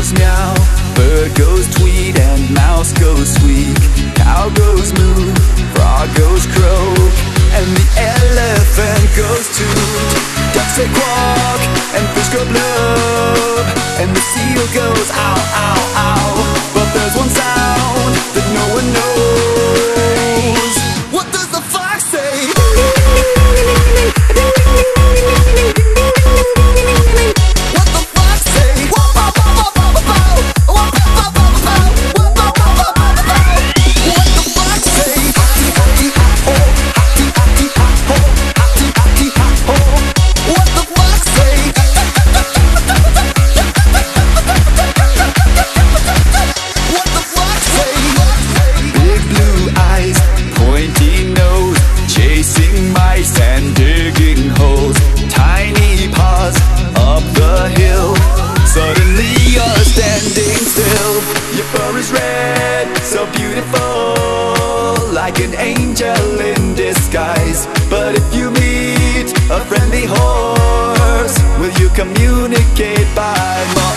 goes meow, bird goes tweet, and mouse goes squeak. Cow goes moo, frog goes croak, and the elephant goes toot. Ducks say quack, and fish go blub, and the seal goes ow, ow, ow. But there's one sound that no one knows. What does the fox say? So beautiful, like an angel in disguise. But if you meet a friendly horse, will you communicate by